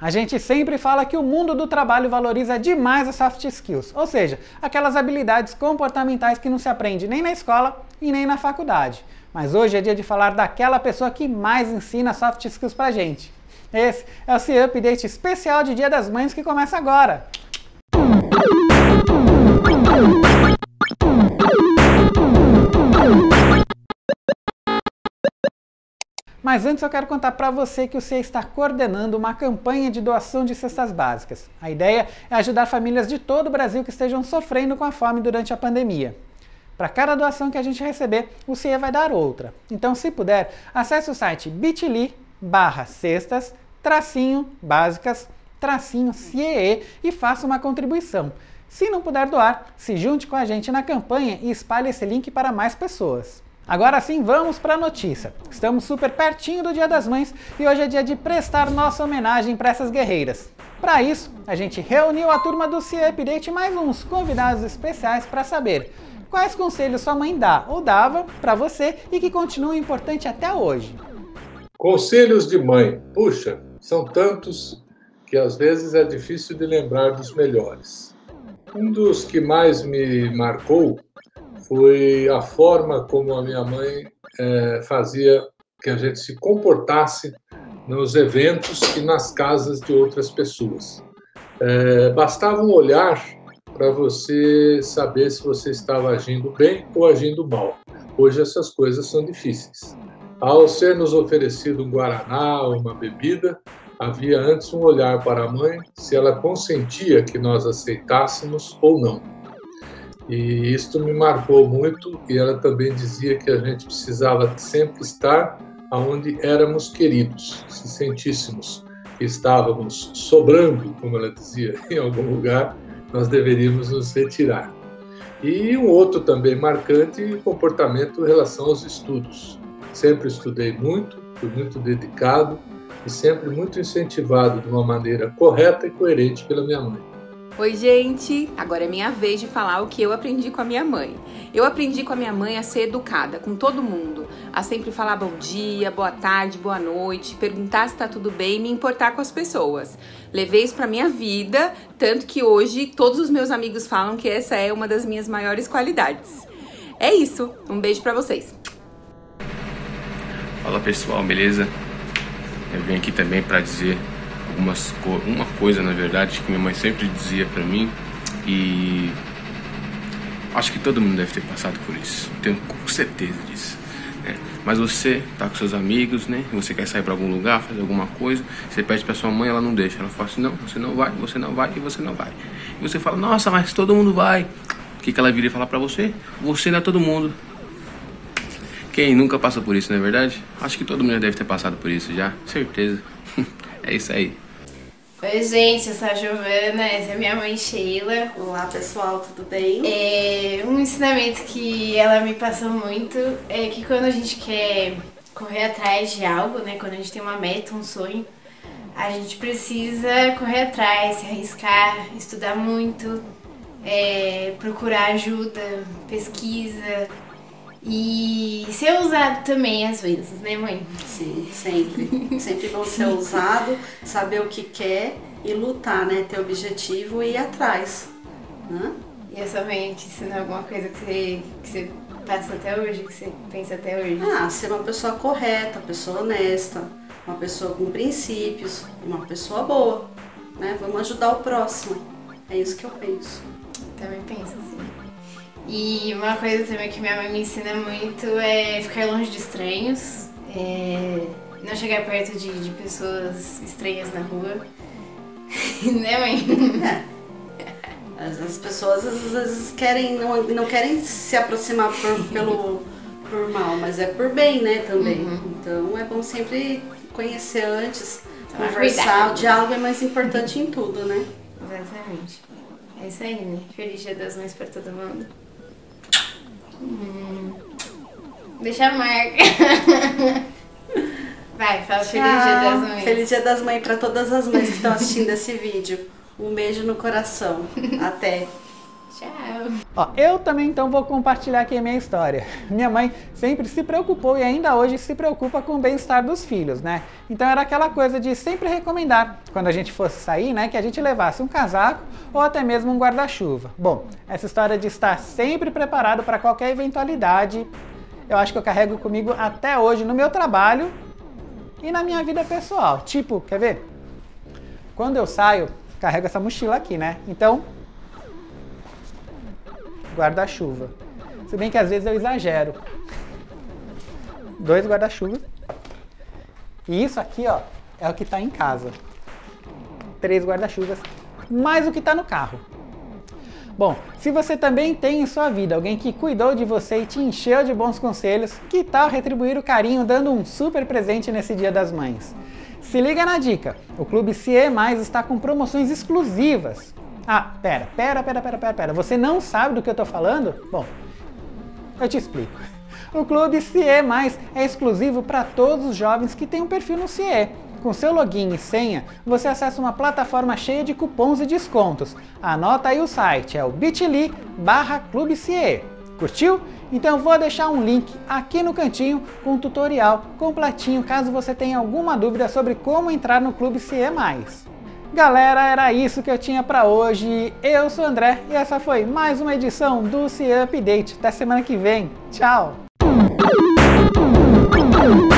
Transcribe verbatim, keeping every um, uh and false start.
A gente sempre fala que o mundo do trabalho valoriza demais as soft skills, ou seja, aquelas habilidades comportamentais que não se aprende nem na escola e nem na faculdade. Mas hoje é dia de falar daquela pessoa que mais ensina soft skills pra gente. Esse é o C E Update especial de Dia das Mães que começa agora. Mas antes eu quero contar para você que o C E está coordenando uma campanha de doação de cestas básicas. A ideia é ajudar famílias de todo o Brasil que estejam sofrendo com a fome durante a pandemia. Para cada doação que a gente receber, o C E vai dar outra. Então, se puder, acesse o site bit.ly barra cestas, tracinho, básicas, tracinho, C E E e faça uma contribuição. Se não puder doar, se junte com a gente na campanha e espalhe esse link para mais pessoas. Agora sim, vamos para a notícia. Estamos super pertinho do Dia das Mães e hoje é dia de prestar nossa homenagem para essas guerreiras. Para isso, a gente reuniu a turma do C E Update e mais uns convidados especiais para saber quais conselhos sua mãe dá ou dava para você e que continuam importantes até hoje. Conselhos de mãe. Puxa, são tantos que às vezes é difícil de lembrar dos melhores. Um dos que mais me marcou foi a forma como a minha mãe é, fazia que a gente se comportasse nos eventos e nas casas de outras pessoas. É, bastava um olhar para você saber se você estava agindo bem ou agindo mal. Hoje essas coisas são difíceis. Ao ser nos oferecido um guaraná ou uma bebida, havia antes um olhar para a mãe se ela consentia que nós aceitássemos ou não. E isto me marcou muito, e ela também dizia que a gente precisava sempre estar onde éramos queridos. Se sentíssemos que estávamos sobrando, como ela dizia, em algum lugar, nós deveríamos nos retirar. E um outro também marcante, comportamento em relação aos estudos. Sempre estudei muito, fui muito dedicado e sempre muito incentivado de uma maneira correta e coerente pela minha mãe. Oi gente, agora é minha vez de falar o que eu aprendi com a minha mãe. Eu aprendi com a minha mãe a ser educada com todo mundo, a sempre falar bom dia, boa tarde, boa noite, perguntar se tá tudo bem e me importar com as pessoas. Levei isso pra minha vida, tanto que hoje todos os meus amigos falam que essa é uma das minhas maiores qualidades. É isso, um beijo pra vocês. Fala pessoal, beleza? Eu vim aqui também pra dizer algumas co uma coisa, na verdade, que minha mãe sempre dizia pra mim, e acho que todo mundo deve ter passado por isso, tenho certeza disso, né? Mas você tá com seus amigos, né? Você quer sair pra algum lugar, fazer alguma coisa, você pede pra sua mãe, ela não deixa, ela fala assim, não, você não vai, você não vai e você não vai. E você fala, nossa, mas todo mundo vai. O que que ela viria falar pra você? Você não é todo mundo. Quem nunca passou por isso, não é verdade? Acho que todo mundo deve ter passado por isso já, certeza. É isso aí. Oi gente, eu sou a Giovana, essa é minha mãe Sheila. Olá pessoal, tudo bem? É, um ensinamento que ela me passou muito é que quando a gente quer correr atrás de algo, né, quando a gente tem uma meta, um sonho, a gente precisa correr atrás, se arriscar, estudar muito, é, procurar ajuda, pesquisa e ser ousado também às vezes, né mãe? Sim, sempre. Sempre bom ser ousado, saber o que quer e lutar, né? Ter objetivo e ir atrás, né? E a sua mãe te ensinou alguma coisa que você, que você passa até hoje, que você pensa até hoje? Ah, ser uma pessoa correta, uma pessoa honesta, uma pessoa com princípios, uma pessoa boa, né? Vamos ajudar o próximo. É isso que eu penso. Também penso assim. E uma coisa também que minha mãe me ensina muito é ficar longe de estranhos, é não chegar perto de, de pessoas estranhas na rua, né mãe? É. As pessoas às vezes querem, não, não querem se aproximar por, pelo, por mal, mas é por bem, né, também. Uhum. Então é bom sempre conhecer antes, Tomar conversar, cuidado. O diálogo é mais importante em tudo, né? Exatamente. É isso aí, né? Feliz Dia das Mães pra todo mundo. Hum. Deixa a marca. Vai, fala Feliz Dia das Mães. Feliz Dia das Mães pra todas as mães que estão assistindo esse vídeo. Um beijo no coração. Até. Tchau. Ó, eu também então vou compartilhar aqui a minha história. Minha mãe sempre se preocupou e ainda hoje se preocupa com o bem-estar dos filhos, né? Então era aquela coisa de sempre recomendar, quando a gente fosse sair, né, que a gente levasse um casaco ou até mesmo um guarda-chuva. Bom, essa história de estar sempre preparado para qualquer eventualidade, eu acho que eu carrego comigo até hoje no meu trabalho e na minha vida pessoal. Tipo, quer ver? Quando eu saio, carrego essa mochila aqui, né? Então, guarda-chuva. Se bem que às vezes eu exagero. Dois guarda-chuvas. E isso aqui, ó, é o que tá em casa. Três guarda-chuvas, mais o que tá no carro. Bom, se você também tem em sua vida alguém que cuidou de você e te encheu de bons conselhos, que tal retribuir o carinho dando um super presente nesse Dia das Mães? Se liga na dica, o Clube C E mais está com promoções exclusivas. Ah, pera, pera, pera, pera, pera, pera, você não sabe do que eu tô falando? Bom, eu te explico. O Clube C E mais é exclusivo para todos os jovens que têm um perfil no C E. Com seu login e senha, você acessa uma plataforma cheia de cupons e descontos. Anota aí o site, é o bit.ly barra Clube C E. Curtiu? Então eu vou deixar um link aqui no cantinho com um tutorial completinho caso você tenha alguma dúvida sobre como entrar no Clube C E mais. Galera, era isso que eu tinha para hoje. Eu sou o André e essa foi mais uma edição do C E Update. Até semana que vem. Tchau!